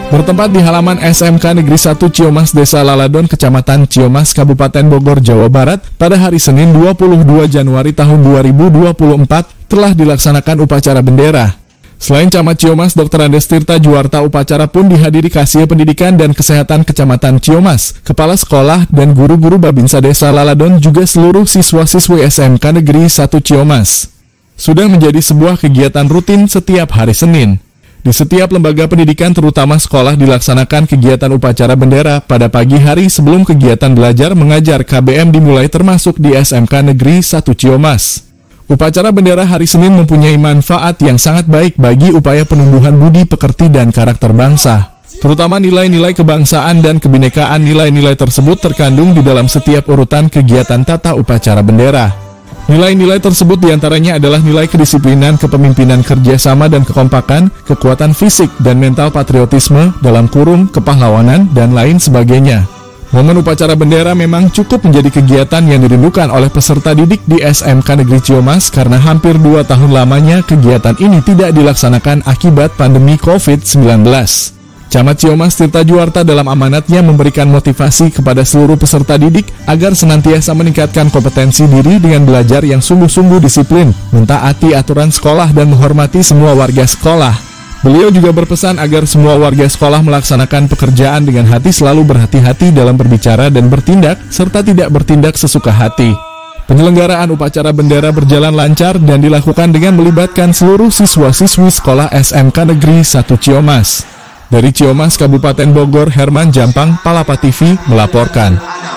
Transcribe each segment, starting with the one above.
Bertempat di halaman SMK Negeri 1 Ciyomas, Desa Laladon, Kecamatan Ciyomas, Kabupaten Bogor, Jawa Barat, pada hari Senin 22 Januari tahun 2024 telah dilaksanakan upacara bendera. Selain Camat Ciyomas, Dr. Andes Tirta Juwarta, upacara pun dihadiri Kasih Pendidikan dan Kesehatan Kecamatan Ciyomas, Kepala Sekolah dan guru-guru Babinsa Desa Laladon, juga seluruh siswa-siswi SMK Negeri 1 Ciyomas. Sudah menjadi sebuah kegiatan rutin setiap hari Senin. Di setiap lembaga pendidikan terutama sekolah dilaksanakan kegiatan upacara bendera pada pagi hari sebelum kegiatan belajar mengajar KBM dimulai, termasuk di SMK Negeri 1 Ciyomas. Upacara bendera hari Senin mempunyai manfaat yang sangat baik bagi upaya penumbuhan budi pekerti dan karakter bangsa. Terutama nilai-nilai kebangsaan dan kebinekaan. Nilai-nilai tersebut terkandung di dalam setiap urutan kegiatan tata upacara bendera. Nilai-nilai tersebut diantaranya adalah nilai kedisiplinan, kepemimpinan, kerjasama dan kekompakan, kekuatan fisik dan mental, patriotisme, dalam kurung, kepahlawanan, dan lain sebagainya. Momen upacara bendera memang cukup menjadi kegiatan yang dirindukan oleh peserta didik di SMK Negeri Ciyomas karena hampir 2 tahun lamanya kegiatan ini tidak dilaksanakan akibat pandemi COVID-19. Camat Ciyomas Tirta Juwarta dalam amanatnya memberikan motivasi kepada seluruh peserta didik agar senantiasa meningkatkan kompetensi diri dengan belajar yang sungguh-sungguh disiplin, mentaati aturan sekolah dan menghormati semua warga sekolah. Beliau juga berpesan agar semua warga sekolah melaksanakan pekerjaan dengan hati, selalu berhati-hati dalam berbicara dan bertindak, serta tidak bertindak sesuka hati. Penyelenggaraan upacara bendera berjalan lancar dan dilakukan dengan melibatkan seluruh siswa-siswi sekolah SMK Negeri 1 Ciyomas. Dari Ciyomas, Kabupaten Bogor, Herman Jampang, Palapa TV melaporkan.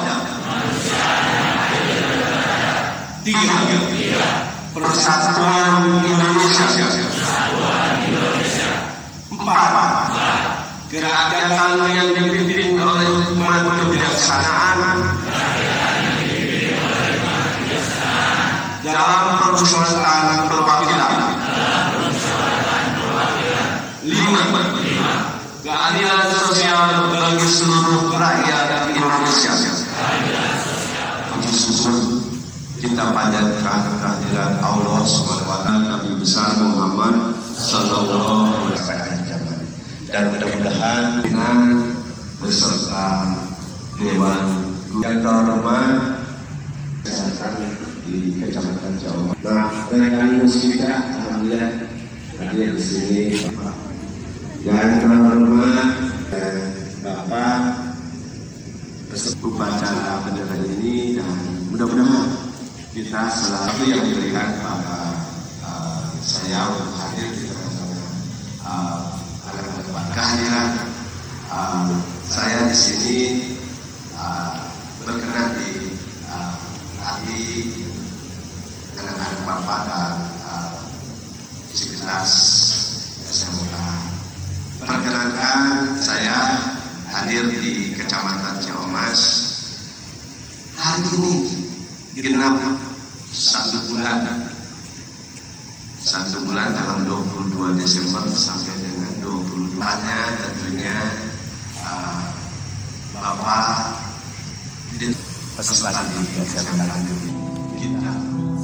Persatuan Indonesia. 4. Gerakan yang dipimpin oleh hikmat kebijaksanaan dalam permusyawaratan perwakilan. 5. Keadilan sosial bagi seluruh rakyat Indonesia. Puji syukur kita panjatkan kehadiran Allah SWT, Nabi besar Muhammad Sallallahu Alaihi Wasallam, dan mudah-mudahan dengan beserta Dewan yang terhormat di Kecamatan Ciyomas. Nah, rekan muslimah alhamdulillah hadir di sini. Yang terhormat Bapak peserta upacara bendera ini, dan mudah-mudahan kita selalu yang diberikan kepada saya untuk hadir di tengah-tengah agar mendapat kehadiran saya di sini berkenan di hati anak-anak Bapak dan civitas SMK. Perkenankan saya hadir di Kecamatan Ciyomas hari ini genap 1 bulan tanggal 22 Desember sampai dengan 22-nya tentunya Bapak peserta didik kita.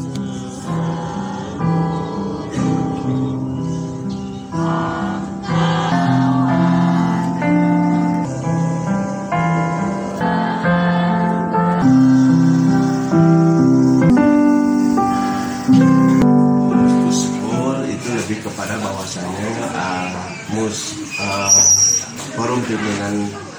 Kepada bahwasanya forum pimpinan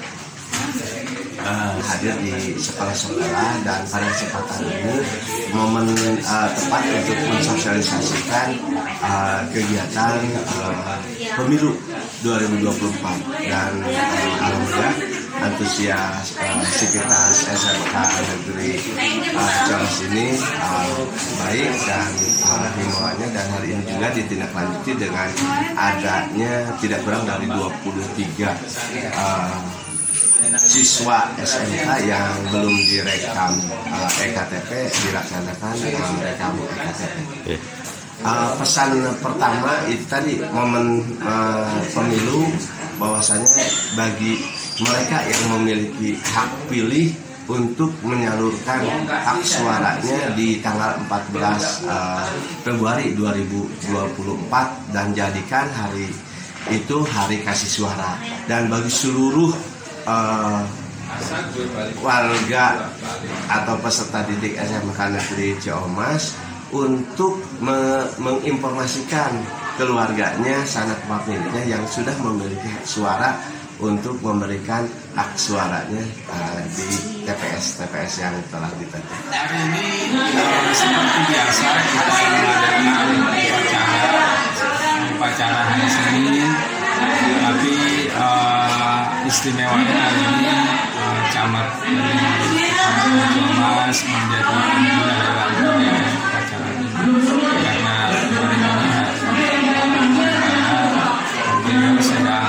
hadir di sekolah-sekolah, dan pada kesempatan ini momen tepat untuk mensosialisasikan kegiatan pemilu 2024, dan alhamdulillah antusias sivitas SMK Negeri Ciyomas ini baik, dan himbauannya dan hal ini juga ditindaklanjuti dengan adanya tidak kurang dari 23 siswa SMK yang belum direkam EKTP, dilaksanakan rekam EKTP. Pesan pertama itu tadi momen pemilu, bahwasanya bagi mereka yang memiliki hak pilih untuk menyalurkan hak suaranya di tanggal 14 Februari 2024 dan jadikan hari itu hari kasih suara, dan bagi seluruh warga atau peserta didik SMK Negeri Ciamas untuk menginformasikan keluarganya, sanak pemiliknya yang sudah memiliki hak suara untuk memberikan hak suaranya di TPS yang telah ditentukan. Hari ini seperti biasa kita mengadakan upacara hari Senin, tapi istimewanya hari ini camat dari Ciamas menjadi penyelenggara dalam upacara ini, karena hari ini beliau sedang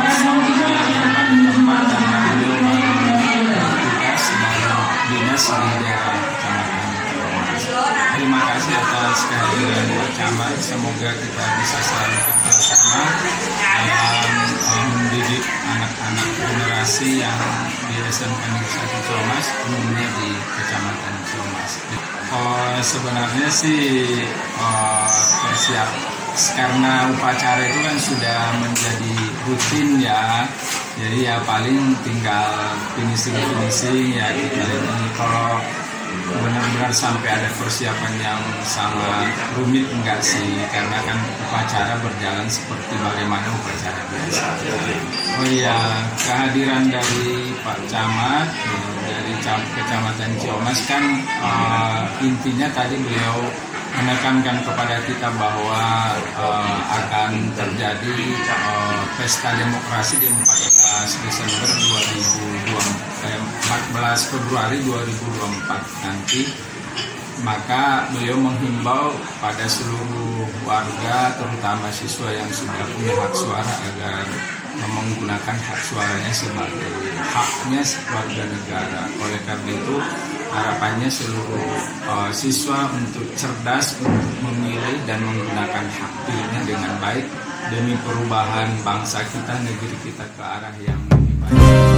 tempat karena beliau bertugas dinas di daerah kecamatan Ciamas. Terima kasih atas kehadiran Pak Camat. Semoga kita bisa selalu kerjasama dalam mendidik anak-anak generasi yang di SMK Negeri 1 Ciamas, umumnya di Kecamatan Ciamas. Sebenarnya sih persiap karena upacara itu kan sudah menjadi rutin ya, jadi ya paling tinggal finishing ya kita ini. Kalau benar-benar sampai ada persiapan yang sangat rumit enggak sih, karena kan upacara berjalan seperti bagaimana upacara biasa. Oh iya, kehadiran dari Pak Camat dari Kecamatan Ciamas kan intinya tadi beliau menekankan kepada kita bahwa akan terjadi pesta demokrasi di 14 Februari 2024 nanti. Maka beliau menghimbau pada seluruh warga, terutama siswa yang sudah punya hak suara, agar menggunakan hak suaranya sebagai haknya warga negara. Oleh karena itu harapannya seluruh siswa untuk cerdas untuk memilih dan menggunakan hak pilihnya dengan baik demi perubahan bangsa kita, negeri kita ke arah yang lebih baik.